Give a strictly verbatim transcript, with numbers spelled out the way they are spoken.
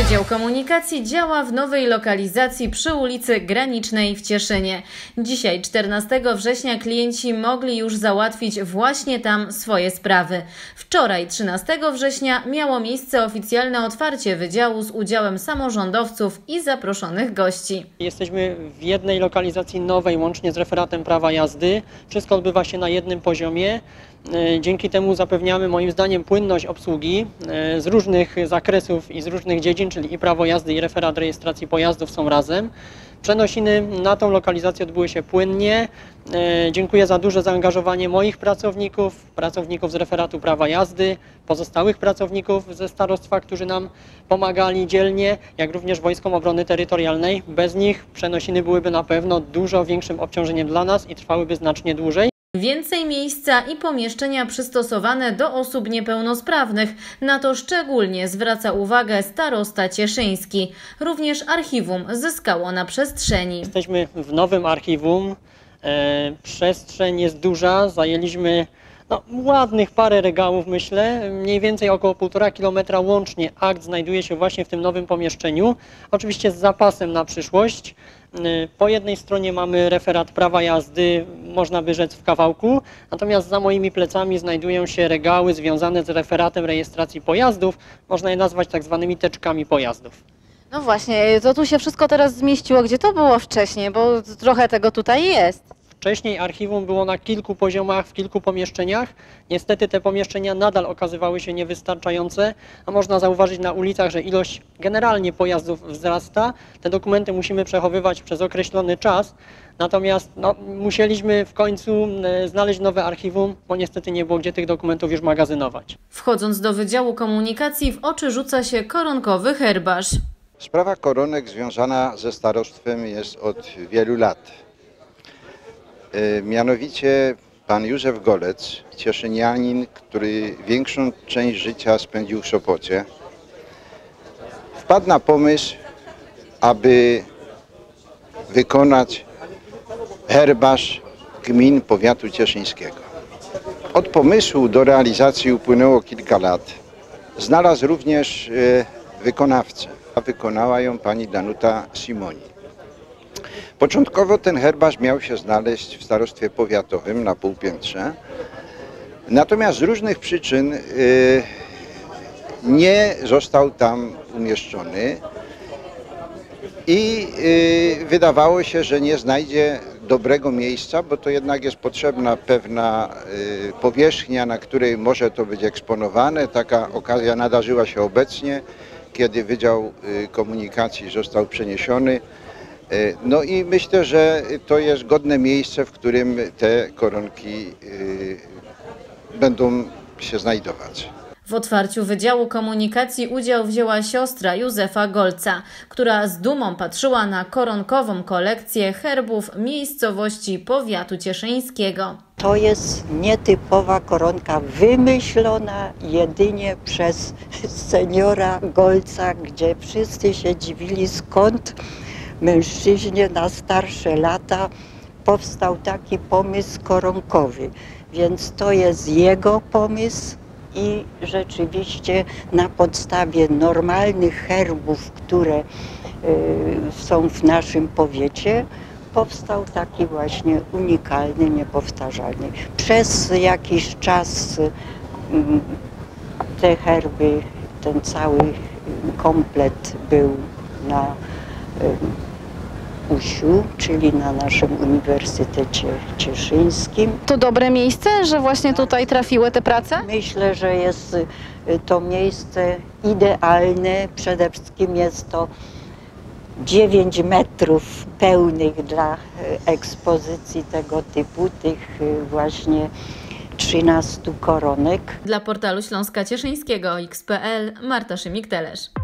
Wydział Komunikacji działa w nowej lokalizacji przy ulicy Granicznej w Cieszynie. Dzisiaj, czternastego września, klienci mogli już załatwić właśnie tam swoje sprawy. Wczoraj, trzynastego września, miało miejsce oficjalne otwarcie wydziału z udziałem samorządowców i zaproszonych gości. Jesteśmy w jednej lokalizacji nowej, łącznie z referatem prawa jazdy. Wszystko odbywa się na jednym poziomie. Dzięki temu zapewniamy, moim zdaniem, płynność obsługi z różnych zakresów i z różnych dziedzin, czyli i prawo jazdy, i referat rejestracji pojazdów są razem. Przenosiny na tą lokalizację odbyły się płynnie. Dziękuję za duże zaangażowanie moich pracowników, pracowników z referatu prawa jazdy, pozostałych pracowników ze starostwa, którzy nam pomagali dzielnie, jak również Wojskom Obrony Terytorialnej. Bez nich przenosiny byłyby na pewno dużo większym obciążeniem dla nas i trwałyby znacznie dłużej. Więcej miejsca i pomieszczenia przystosowane do osób niepełnosprawnych. Na to szczególnie zwraca uwagę starosta cieszyński. Również archiwum zyskało na przestrzeni. Jesteśmy w nowym archiwum. E, przestrzeń jest duża. Zajęliśmy no, ładnych parę regałów, myślę. Mniej więcej około półtora kilometra łącznie akt znajduje się właśnie w tym nowym pomieszczeniu. Oczywiście z zapasem na przyszłość. Po jednej stronie mamy referat prawa jazdy, można by rzec w kawałku, natomiast za moimi plecami znajdują się regały związane z referatem rejestracji pojazdów, można je nazwać tak zwanymi teczkami pojazdów. No właśnie, to tu się wszystko teraz zmieściło. Gdzie to było wcześniej, bo trochę tego tutaj jest. Wcześniej archiwum było na kilku poziomach, w kilku pomieszczeniach. Niestety te pomieszczenia nadal okazywały się niewystarczające, a można zauważyć na ulicach, że ilość generalnie pojazdów wzrasta. Te dokumenty musimy przechowywać przez określony czas, natomiast no, musieliśmy w końcu znaleźć nowe archiwum, bo niestety nie było gdzie tych dokumentów już magazynować. Wchodząc do Wydziału Komunikacji, w oczy rzuca się koronkowy herbarz. Sprawa koronek związana ze starostwem jest od wielu lat. Mianowicie pan Józef Golec, cieszynianin, który większą część życia spędził w Sopocie, wpadł na pomysł, aby wykonać herbarz gmin powiatu cieszyńskiego. Od pomysłu do realizacji upłynęło kilka lat. Znalazł również wykonawcę, a wykonała ją pani Danuta Simoni. Początkowo ten herbarz miał się znaleźć w starostwie powiatowym na półpiętrze, natomiast z różnych przyczyn nie został tam umieszczony i wydawało się, że nie znajdzie dobrego miejsca, bo to jednak jest potrzebna pewna powierzchnia, na której może to być eksponowane. Taka okazja nadarzyła się obecnie, kiedy Wydział Komunikacji został przeniesiony. No i myślę, że to jest godne miejsce, w którym te koronki będą się znajdować. W otwarciu Wydziału Komunikacji udział wzięła siostra Józefa Golca, która z dumą patrzyła na koronkową kolekcję herbów miejscowości powiatu cieszyńskiego. To jest nietypowa koronka, wymyślona jedynie przez seniora Golca, gdzie wszyscy się dziwili, skąd mężczyźnie na starsze lata powstał taki pomysł koronkowy. Więc to jest jego pomysł i rzeczywiście na podstawie normalnych herbów, które y, są w naszym powiecie, powstał taki właśnie unikalny, niepowtarzalny. Przez jakiś czas y, te herby, ten cały komplet był na y, Usiu, czyli na naszym Uniwersytecie Cieszyńskim. To dobre miejsce, że właśnie tutaj trafiły te prace? Myślę, że jest to miejsce idealne. Przede wszystkim jest to dziewięć metrów pełnych dla ekspozycji tego typu, tych właśnie trzynastu koronek. Dla portalu Śląska Cieszyńskiego X kropka P L Marta Szymik-Telesz.